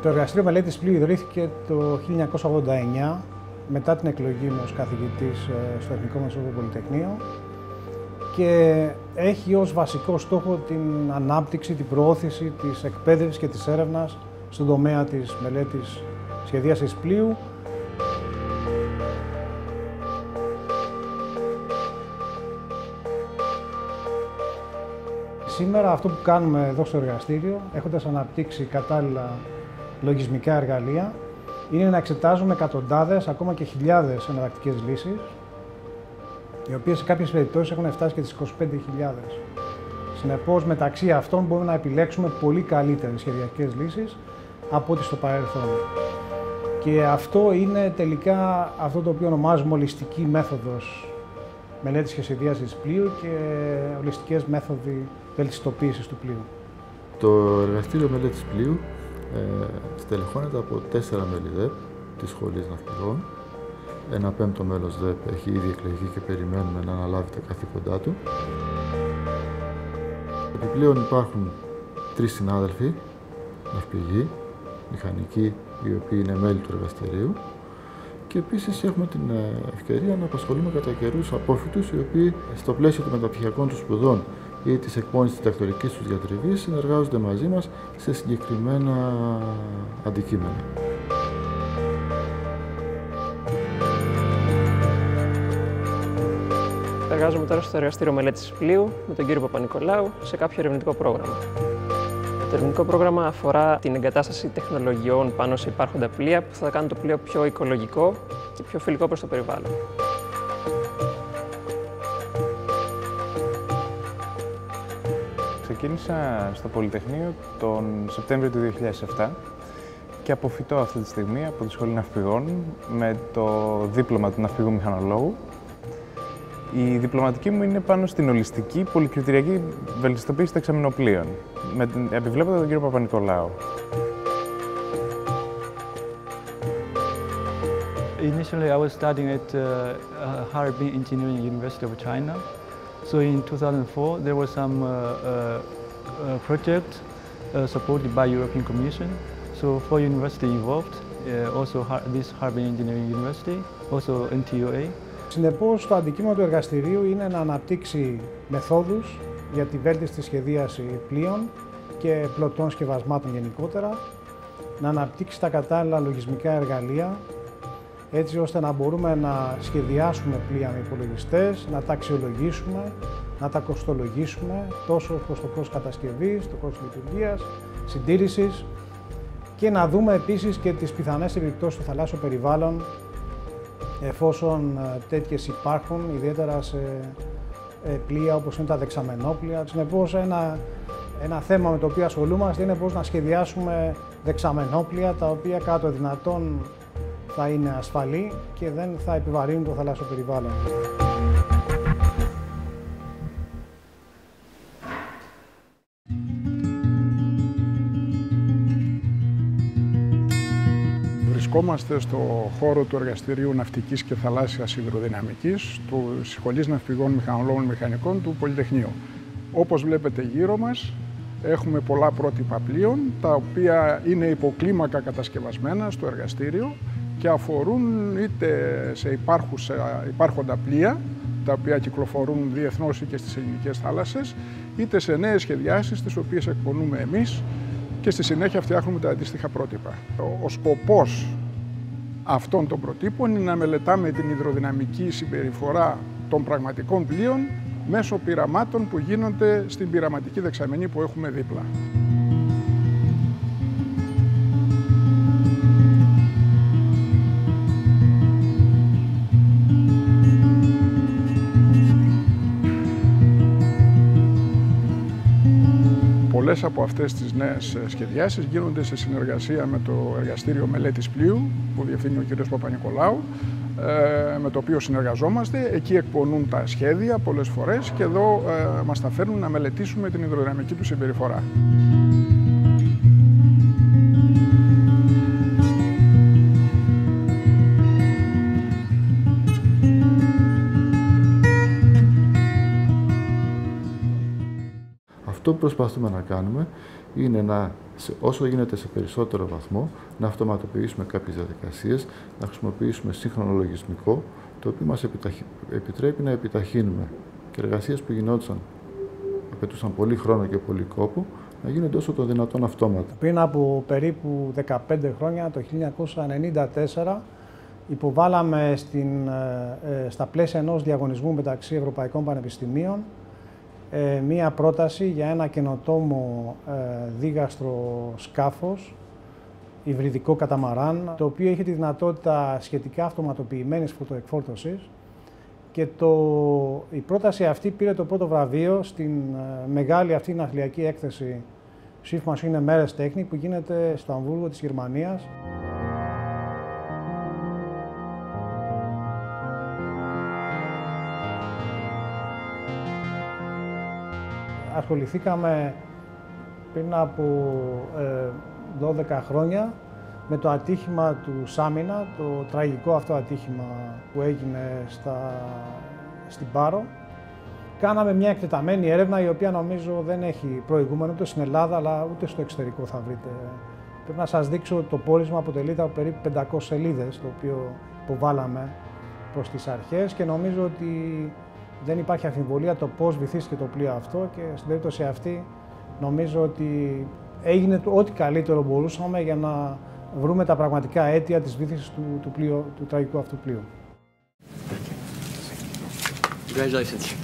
Το εργαστήριο μελέτης πλοίου ιδρύθηκε το 1989 μετά την εκλογή μου ως καθηγητής στο Εθνικό Μεσόγειο Πολυτεχνείο και έχει ως βασικό στόχο την ανάπτυξη, την προώθηση της εκπαίδευσης και της έρευνας στον τομέα της μελέτης σχεδίασης πλοίου. Σήμερα αυτό που κάνουμε εδώ στο εργαστήριο, έχοντας αναπτύξει κατάλληλα λογισμικά εργαλεία, είναι να εξετάζουμε εκατοντάδες, ακόμα και χιλιάδες εναλλακτικές λύσεις, οι οποίες σε κάποιες περιπτώσεις έχουν φτάσει και τις 25.000. Συνεπώς, μεταξύ αυτών μπορούμε να επιλέξουμε πολύ καλύτερες σχεδιαστικές λύσεις από ό,τι στο παρελθόν. Και αυτό είναι τελικά αυτό το οποίο ονομάζουμε ολιστική μέθοδος μελέτης και σχεδίασης πλοίου και ολιστικές μέθοδοι βελτιστοποίησης του πλοίου. Το εργαστήριο μελέτης πλοίου στελεχώνεται από 4 μέλη ΔΕΠ της Σχολής Ναυπηγών. Ένα 5ο μέλος ΔΕΠ έχει ήδη εκλεγεί και περιμένουμε να αναλάβει τα καθήκοντά του. Επιπλέον υπάρχουν 3 συνάδελφοι, ναυπηγοί, μηχανικοί, οι οποίοι είναι μέλη του εργαστηρίου. Και επίσης έχουμε την ευκαιρία να απασχολούμε κατά καιρούς απόφοιτους, οι οποίοι στο πλαίσιο των μεταπτυχιακών τους σπουδών ή της εκπόνησης της διδακτορικής τους διατριβής συνεργάζονται μαζί μας σε συγκεκριμένα αντικείμενα. Εργάζομαι τώρα στο εργαστήριο μελέτης πλοίου με τον κύριο Παπα-Νικολάου σε κάποιο ερευνητικό πρόγραμμα. Το ερευνητικό πρόγραμμα αφορά την εγκατάσταση τεχνολογιών πάνω σε υπάρχοντα πλοία που θα κάνουν το πλοίο πιο οικολογικό και πιο φιλικό προς το περιβάλλον. Ξεκίνησα στο Πολυτεχνείο τον Σεπτέμβριο του 2007 και αποφοιτώ αυτή τη στιγμή από τη Σχολή Ναυπηγών με το δίπλωμα του ναυπηγού μηχανολόγου. Η διπλωματική μου είναι πάνω στην ολιστική πολυκριτηριακή βελτιστοποίηση δεξαμενοπλοίων, επιβλέποντα τον κύριο Παπα-Νικολάου. Initially, I was studying at Harbin Engineering University of China. So in 2004, there was some project supported by European Commission. So 4 universities involved, also this Harbin Engineering University, also NTUA. Συνεπώς, το αντικείμενο του εργαστηρίου είναι να αναπτύξει μεθόδους για τη βέλτιστη σχεδίαση πλοίων και πλωτών σκευασμάτων γενικότερα, να αναπτύξει τα κατάλληλα λογισμικά εργαλεία, έτσι ώστε να μπορούμε να σχεδιάσουμε πλοία με υπολογιστές, να τα αξιολογήσουμε, να τα κοστολογήσουμε τόσο προς το κόστος κατασκευής, το κόστος λειτουργίας, συντήρησης και να δούμε επίσης και τις πιθανές επιπτώσεις στο θαλάσσιο περιβάλλον εφόσον τέτοιες υπάρχουν, ιδιαίτερα σε πλοία όπως είναι τα δεξαμενόπλοια. Συνεπώς, ένα θέμα με το οποίο ασχολούμαστε είναι πώς να σχεδιάσουμε δεξαμενόπλοια τα οποία κατά το δυνατόν θα είναι ασφαλή και δεν θα επιβαρύνουν το θαλάσσιο περιβάλλον. Βρισκόμαστε στο χώρο του Εργαστηρίου Ναυτικής και Θαλάσσιας Υδροδυναμικής του Σχολής Ναυπηγών Μηχανολόγων Μηχανικών του Πολυτεχνείου. Όπως βλέπετε γύρω μας, έχουμε πολλά πρότυπα πλοίων, τα οποία είναι υποκλίμακα κατασκευασμένα στο εργαστήριο και αφορούν είτε σε υπάρχοντα πλοία, τα οποία κυκλοφορούν διεθνώς ή και στις ελληνικές θάλασσες, είτε σε νέες σχεδιάσεις, τις οποίες εκπονούμε εμείς και στη συνέχεια φτιάχνουμε τα αντίστοιχα πρότυπα. Ο σκοπός αυτών των προτύπων είναι να μελετάμε την υδροδυναμική συμπεριφορά των πραγματικών πλοίων μέσω πειραμάτων που γίνονται στην πειραματική δεξαμενή που έχουμε δίπλα. Πολλές από αυτές τις νέες σχεδιάσεις γίνονται σε συνεργασία με το Εργαστήριο Μελέτης Πλοίου που διευθύνει ο κ. Παπα-Νικολάου, με το οποίο συνεργαζόμαστε. Εκεί εκπονούν τα σχέδια πολλές φορές και εδώ μας τα φέρνουν να μελετήσουμε την υδροδυναμική του συμπεριφορά. Αυτό που προσπαθούμε να κάνουμε είναι όσο γίνεται σε περισσότερο βαθμό να αυτοματοποιήσουμε κάποιες διαδικασίες, να χρησιμοποιήσουμε σύγχρονο λογισμικό, το οποίο μας επιτρέπει να επιταχύνουμε και εργασίες που γινόντουσαν, απαιτούσαν πολύ χρόνο και πολύ κόπο, να γίνονται όσο το δυνατόν αυτόματα. Πριν από περίπου 15 χρόνια, το 1994, υποβάλαμε στα πλαίσια ενός διαγωνισμού μεταξύ Ευρωπαϊκών Πανεπιστημίων μία πρόταση για ένα καινοτόμο δίγαστρο σκάφος, υβριδικό καταμαράν, το οποίο είχε τη δυνατότητα σχετικά αυτοματοποιημένης φωτοεκφόρτωσης και η πρόταση αυτή πήρε το πρώτο βραβείο στην μεγάλη αυτή ναυτιλιακή έκθεση Schiffmaschine Meerestechnik που γίνεται στο Αμβούργο της Γερμανίας. Ασχοληθήκαμε πριν από 12 χρόνια με το ατύχημα του Σάμινα, το τραγικό αυτό ατύχημα που έγινε στην Πάρο. Κάναμε μια εκτεταμένη έρευνα η οποία νομίζω δεν έχει προηγούμενο ούτε στην Ελλάδα αλλά ούτε στο εξωτερικό θα βρείτε. Πρέπει να σας δείξω το πόρισμα αποτελείται από περίπου 500 σελίδες το οποίο υποβάλαμε προς τις αρχές και νομίζω ότι δεν υπάρχει αμφιβολία το πώς βυθίστηκε το πλοίο αυτό και στην περίπτωση αυτή νομίζω ότι έγινε ό,τι καλύτερο μπορούσαμε για να βρούμε τα πραγματικά αίτια της βύθισης του τραγικού αυτού πλοίου. Congratulations.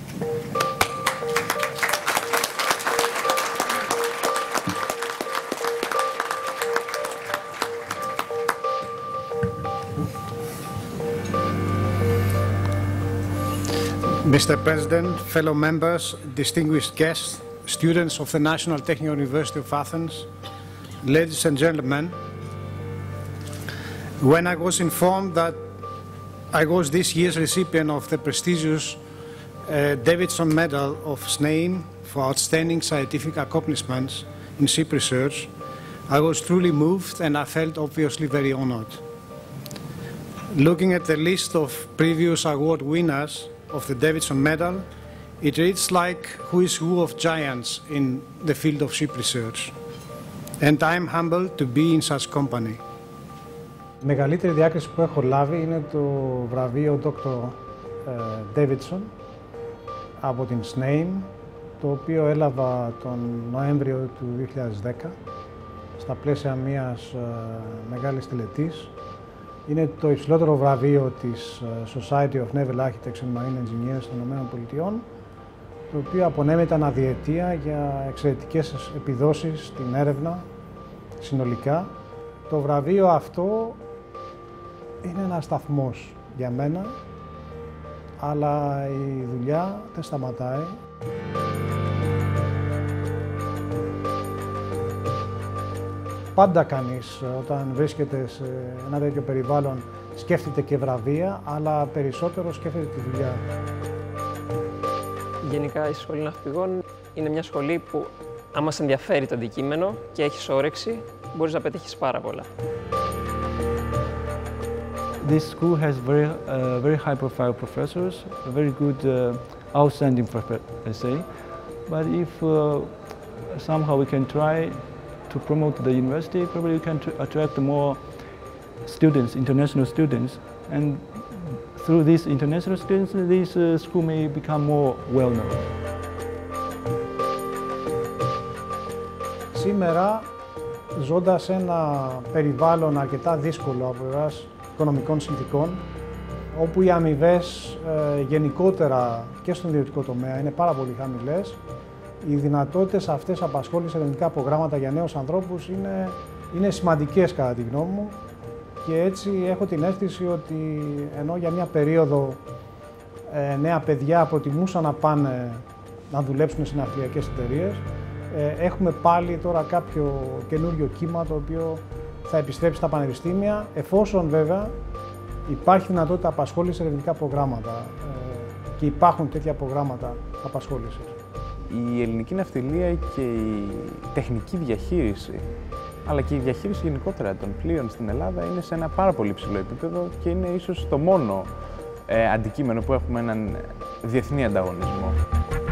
Mr. President, fellow members, distinguished guests, students of the National Technical University of Athens, ladies and gentlemen, when I was informed that I was this year's recipient of the prestigious Davidson Medal of Snaim for outstanding scientific accomplishments in ship research, I was truly moved and I felt obviously very honored. Looking at the list of previous award winners of the Davidson Medal, it reads like who is who of giants in the field of ship research. And I am humbled to be in such company. Η μεγαλύτερη διάκριση που έχω λάβει είναι το βραβείο Dr. Davidson από την Snaim, το οποίο έλαβα τον Νοέμβριο του 2010 στα πλαίσια μιας μεγάλης τελετής. Είναι το υψηλότερο βραβείο της Society of Naval Architects and Marine Engineers των ΗΠΑ, το οποίο απονέμεται αναδιετία για εξαιρετικές επιδόσεις στην έρευνα συνολικά. Το βραβείο αυτό είναι ένας σταθμός για μένα, αλλά η δουλειά δεν σταματάει. Πάντα κανείς όταν βρίσκεται σε ένα τέτοιο περιβάλλον σκέφτεται και βραβεία, αλλά περισσότερο σκέφτεται τη δουλειά. Γενικά η Σχολή Ναυπηγών είναι μια σχολή που άμα σε ενδιαφέρει το αντικείμενο και έχεις όρεξη, μπορείς να πετύχεις πάρα πολλά. This school has very high-profile professors, very good, outstanding let's say. But if somehow we can try to promote the university, probably we can attract more students, international students, and through these international students, this school may become more well-known. Σήμερα, ζώντας σε ένα περιβάλλον αρκετά δύσκολο από πλευράς οικονομικών συνθηκών, όπου οι αμοιβές γενικότερα και στον ιδιωτικό τομέα είναι πάρα πολύ χαμηλές, οι δυνατότητες αυτές απασχόλησης σε ερευνητικά προγράμματα για νέους ανθρώπους είναι σημαντικές κατά τη γνώμη μου και έτσι έχω την αίσθηση ότι ενώ για μια περίοδο νέα παιδιά προτιμούσαν να πάνε να δουλέψουν σε ναυτιλιακές εταιρείες, έχουμε πάλι τώρα κάποιο καινούριο κύμα το οποίο θα επιστρέψει στα πανεπιστήμια, εφόσον βέβαια υπάρχει δυνατότητα απασχόλησης σε ερευνητικά προγράμματα και υπάρχουν τέτοια προγράμματα απασχόλησης. Η ελληνική ναυτιλία και η τεχνική διαχείριση, αλλά και η διαχείριση γενικότερα των πλοίων στην Ελλάδα είναι σε ένα πάρα πολύ ψηλό επίπεδο και είναι ίσως το μόνο αντικείμενο που έχουμε έναν διεθνή ανταγωνισμό.